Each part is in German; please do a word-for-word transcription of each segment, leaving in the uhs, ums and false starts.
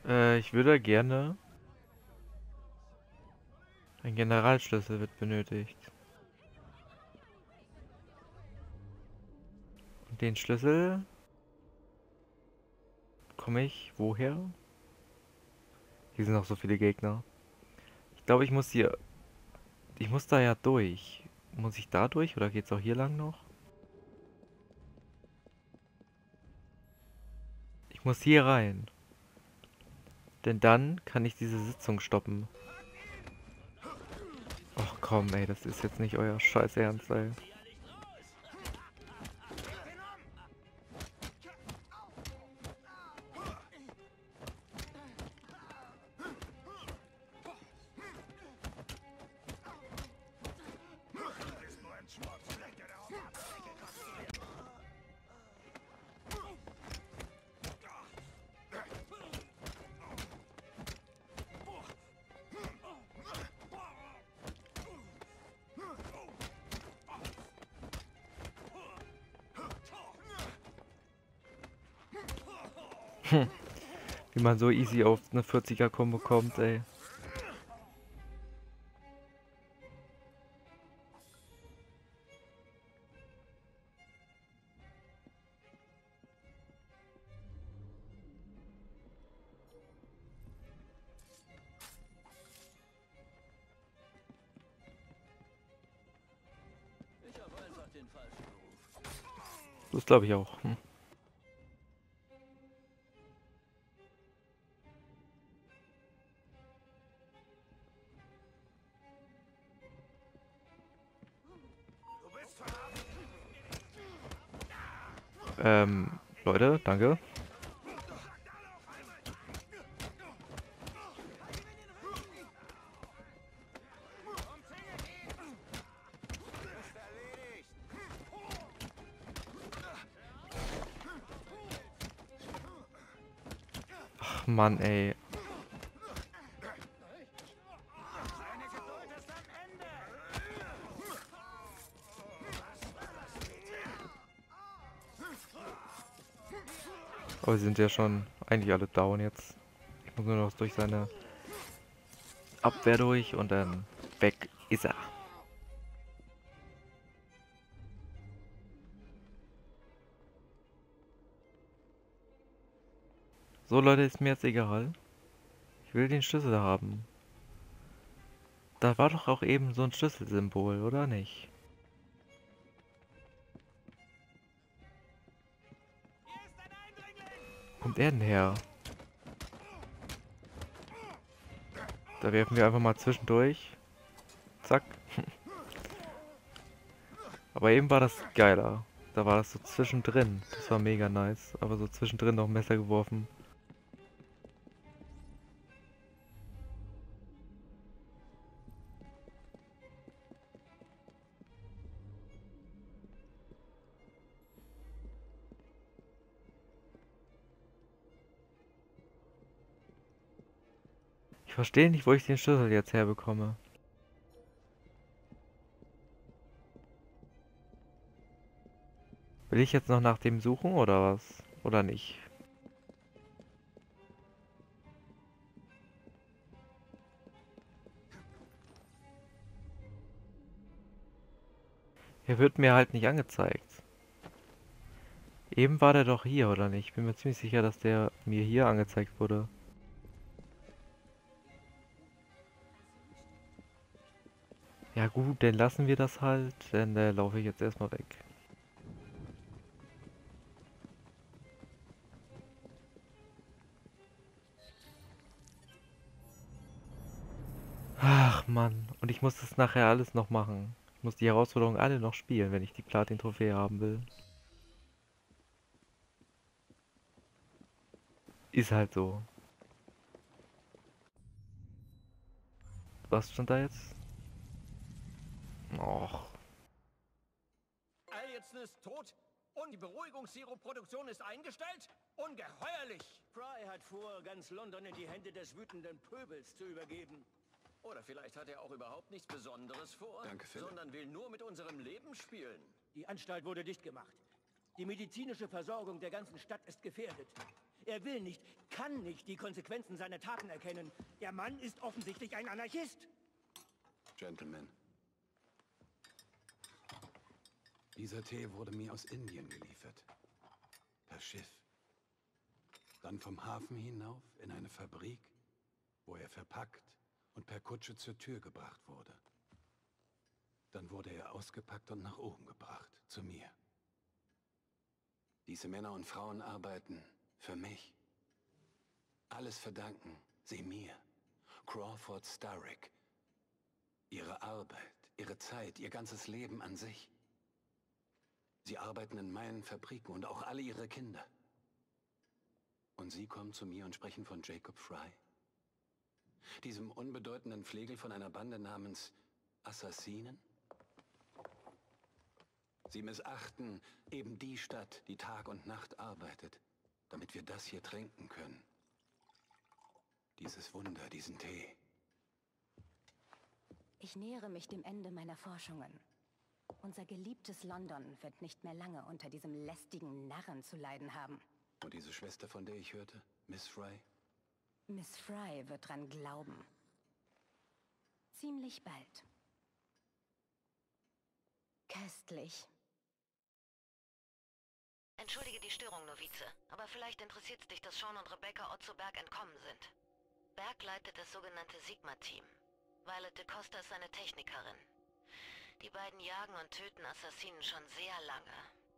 Äh, ich würde gerne... Ein Generalschlüssel wird benötigt. Und den Schlüssel... Komme ich woher? Hier sind noch so viele Gegner. Ich glaube, ich muss hier... Ich muss da ja durch. Muss ich da durch oder geht's auch hier lang noch? Ich muss hier rein. Denn dann kann ich diese Sitzung stoppen. Ach komm, ey, das ist jetzt nicht euer Scheiß Ernst, ey. Hm. Wie man so easy auf eine vierziger-Kombo kommt, ey. Ich habe einfach den falschen Ruf. Das glaube ich auch. Hm. Ähm, Leute, danke. Ach Mann, ey. Aber sie sind ja schon eigentlich alle down jetzt. Ich muss nur noch durch seine Abwehr durch und dann weg ist er. So Leute, ist mir jetzt egal. Ich will den Schlüssel haben. Da war doch auch eben so ein Schlüsselsymbol, oder nicht? Wo kommt er denn her? Da werfen wir einfach mal zwischendurch. Zack. Aber eben war das geiler. Da war das so zwischendrin. Das war mega nice. Aber so zwischendrin noch ein Messer geworfen. Ich verstehe nicht, wo ich den Schlüssel jetzt herbekomme. Will ich jetzt noch nach dem suchen oder was? Oder nicht? Er wird mir halt nicht angezeigt. Eben war der doch hier, oder nicht? Ich bin mir ziemlich sicher, dass der mir hier angezeigt wurde. Ja gut, dann lassen wir das halt. Dann äh, laufe ich jetzt erstmal weg. Ach Mann, und ich muss das nachher alles noch machen. Ich muss die Herausforderungen alle noch spielen, wenn ich die Platin-Trophäe haben will. Ist halt so. Was stand da jetzt? Och. Aljetsen ist tot und die Beruhigungssirop-Produktion ist eingestellt? Ungeheuerlich! Fry hat vor, ganz London in die Hände des wütenden Pöbels zu übergeben. Oder vielleicht hat er auch überhaupt nichts Besonderes vor, Danke, Philipp. sondern will nur mit unserem Leben spielen. Die Anstalt wurde dicht gemacht. Die medizinische Versorgung der ganzen Stadt ist gefährdet. Er will nicht, kann nicht die Konsequenzen seiner Taten erkennen. Der Mann ist offensichtlich ein Anarchist. Gentlemen. Dieser Tee wurde mir aus Indien geliefert. Per Schiff. Dann vom Hafen hinauf in eine Fabrik, wo er verpackt und per Kutsche zur Tür gebracht wurde. Dann wurde er ausgepackt und nach oben gebracht, zu mir. Diese Männer und Frauen arbeiten für mich. Alles verdanken sie mir, Crawford Starrick. Ihre Arbeit, ihre Zeit, ihr ganzes Leben an sich. Sie arbeiten in meinen Fabriken und auch alle ihre Kinder. Und sie kommen zu mir und sprechen von Jacob Frye. Diesem unbedeutenden Flegel von einer Bande namens Assassinen? Sie missachten eben die Stadt, die Tag und Nacht arbeitet, damit wir das hier trinken können. Dieses Wunder, diesen Tee. Ich nähere mich dem Ende meiner Forschungen. Unser geliebtes London wird nicht mehr lange unter diesem lästigen Narren zu leiden haben. Und diese Schwester, von der ich hörte, Miss Frye? Miss Frye wird dran glauben. Ziemlich bald. Köstlich. Entschuldige die Störung, Novize, aber vielleicht interessiert es dich, dass Sean und Rebecca Otto Berg entkommen sind. Berg leitet das sogenannte Sigma-Team. Violet de Costa ist seine Technikerin. Die beiden jagen und töten Assassinen schon sehr lange.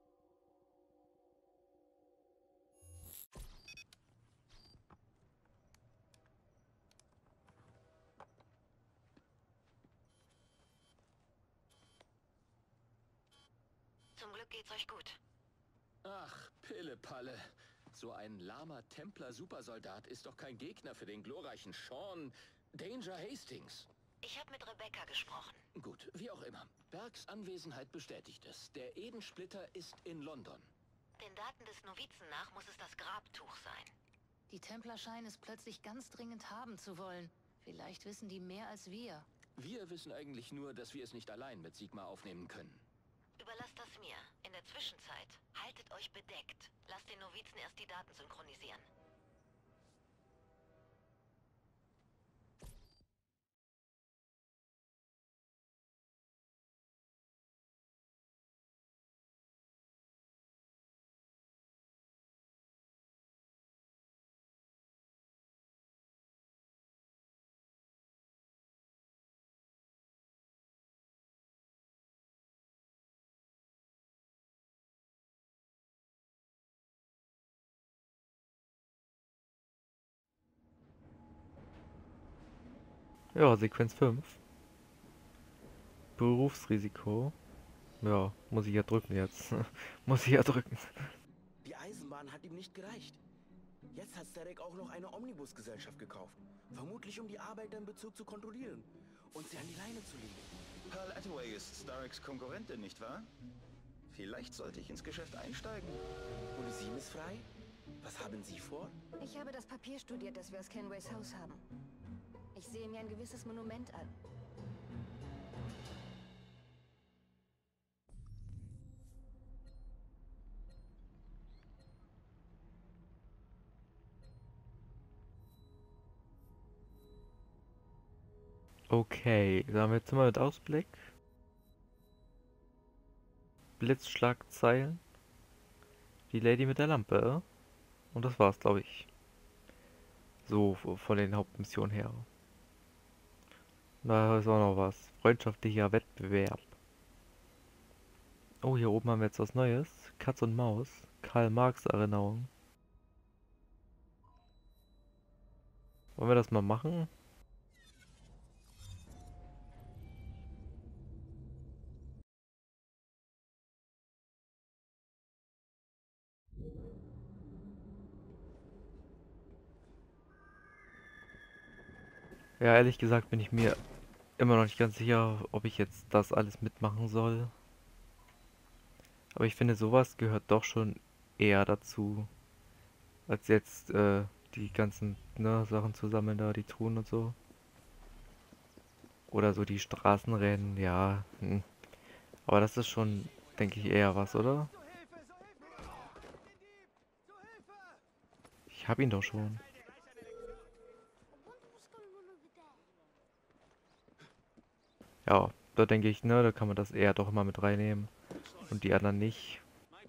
Zum Glück geht's euch gut. Ach, Pillepalle. So ein lahmer Templer-Supersoldat ist doch kein Gegner für den glorreichen Sean Danger Hastings. Ich habe mit Rebecca gesprochen. Gut, wie auch immer. Bergs Anwesenheit bestätigt es. Der Edensplitter ist in London. Den Daten des Novizen nach muss es das Grabtuch sein. Die Templer scheinen es plötzlich ganz dringend haben zu wollen. Vielleicht wissen die mehr als wir. Wir wissen eigentlich nur, dass wir es nicht allein mit Sigma aufnehmen können. Überlasst das mir. In der Zwischenzeit haltet euch bedeckt. Lasst den Novizen erst die Daten synchronisieren. Ja, Sequenz fünf. Berufsrisiko. Ja, muss ich ja drücken jetzt. Muss ich ja drücken. Die Eisenbahn hat ihm nicht gereicht. Jetzt hat Starrick auch noch eine Omnibusgesellschaft gekauft. Vermutlich um die Arbeiter im Bezirk zu kontrollieren und sie an die Leine zu legen. Pearl Attaway ist Starricks Konkurrentin, nicht wahr? Vielleicht sollte ich ins Geschäft einsteigen. Und Sie, Miss Frye? Was haben Sie vor? Ich habe das Papier studiert, das wir aus Kenways Haus haben. Ich sehe mir ein gewisses Monument an. Okay, dann haben wir jetzt mal mit Ausblick. Blitzschlagzeilen. Die Lady mit der Lampe. Und das war's, glaube ich. So, von den Hauptmissionen her. Da ist auch noch was. Freundschaftlicher Wettbewerb. Oh, hier oben haben wir jetzt was Neues. Katz und Maus. Karl Marx Erinnerung. Wollen wir das mal machen? Ja, ehrlich gesagt bin ich mir immer noch nicht ganz sicher, ob ich jetzt das alles mitmachen soll. Aber ich finde, sowas gehört doch schon eher dazu, als jetzt äh, die ganzen ne, Sachen zu sammeln, da die Truhen und so. Oder so die Straßenrennen, ja. Hm. Aber das ist schon, denke ich, eher was, oder? Ich hab ihn doch schon. Ja, da denke ich, ne, da kann man das eher doch immer mit reinnehmen. Und die anderen nicht.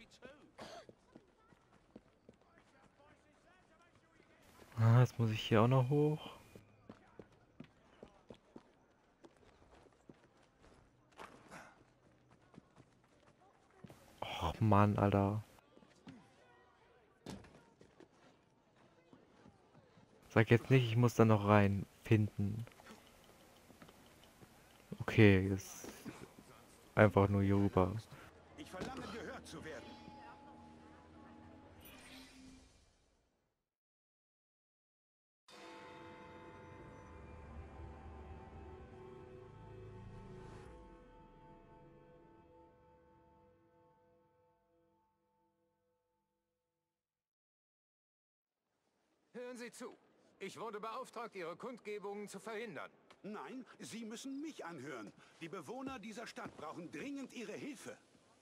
Ah, jetzt muss ich hier auch noch hoch. Och Mann, Alter. Sag jetzt nicht, ich muss da noch reinfinden. Okay, das ist einfach nur hier rüber. Ich verlange, gehört zu werden. Hören Sie zu. Ich wurde beauftragt, Ihre Kundgebungen zu verhindern. Nein, Sie müssen mich anhören. Die Bewohner dieser Stadt brauchen dringend Ihre Hilfe.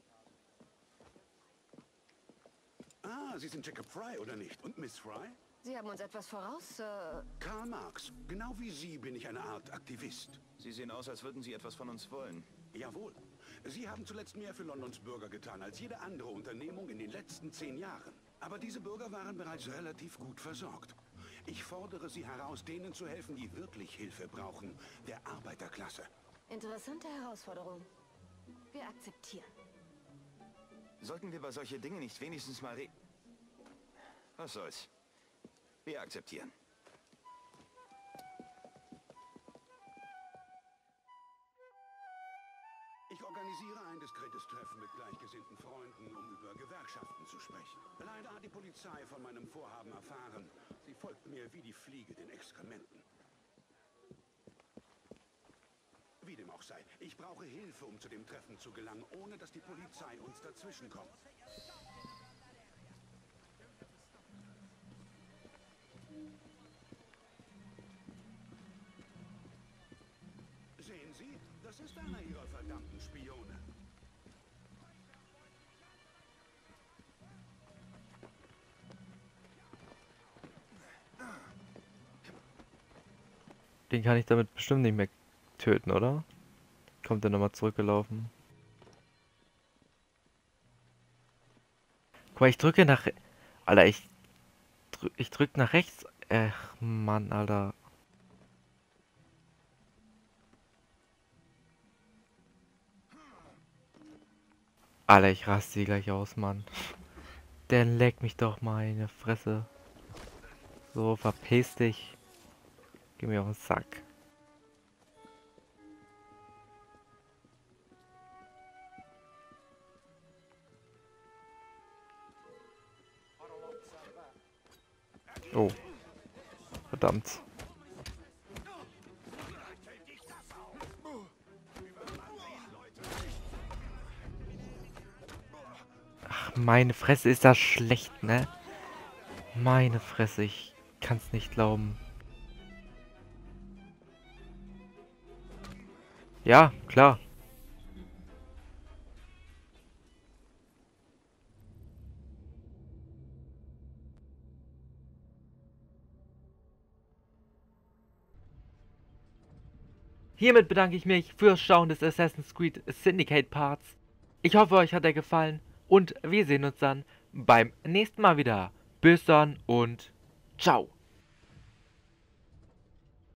Ah, Sie sind Jacob Fry, oder nicht? Und Miss Fry? Sie haben uns etwas voraus, Sir. Karl Marx. Genau wie Sie bin ich eine Art Aktivist. Sie sehen aus, als würden Sie etwas von uns wollen. Jawohl. Sie haben zuletzt mehr für Londons Bürger getan als jede andere Unternehmung in den letzten zehn Jahren. Aber diese Bürger waren bereits relativ gut versorgt. Ich fordere Sie heraus, denen zu helfen, die wirklich Hilfe brauchen, der Arbeiterklasse. Interessante Herausforderung. Wir akzeptieren. Sollten wir über solche Dinge nicht wenigstens mal re... Was soll's? Wir akzeptieren. Ich organisiere ein diskretes Treffen mit gleichgesinnten Freunden, um über Gewerkschaften zu sprechen. Leider hat die Polizei von meinem Vorhaben erfahren. Sie folgt mir wie die Fliege den Exkrementen. Wie dem auch sei, ich brauche Hilfe, um zu dem Treffen zu gelangen, ohne dass die Polizei uns dazwischenkommt. Sehen Sie, das ist einer Ihrer verdammten Spione. Den kann ich damit bestimmt nicht mehr töten, oder? Kommt der nochmal zurückgelaufen? Guck mal, ich drücke nach... Re Alter, ich... Drück, ich drück nach rechts. Ach, Mann, Alter. Alter, ich raste sie gleich aus, Mann. Der leckt mich doch meine Fresse. So, verpiss dich. Geh mir auf den Sack. Oh. Verdammt. Ach, meine Fresse, ist das schlecht, ne? Meine Fresse, ich kann's nicht glauben. Ja, klar. Hiermit bedanke ich mich fürs Schauen des Assassin's Creed Syndicate Parts. Ich hoffe, euch hat er gefallen und wir sehen uns dann beim nächsten Mal wieder. Bis dann und ciao.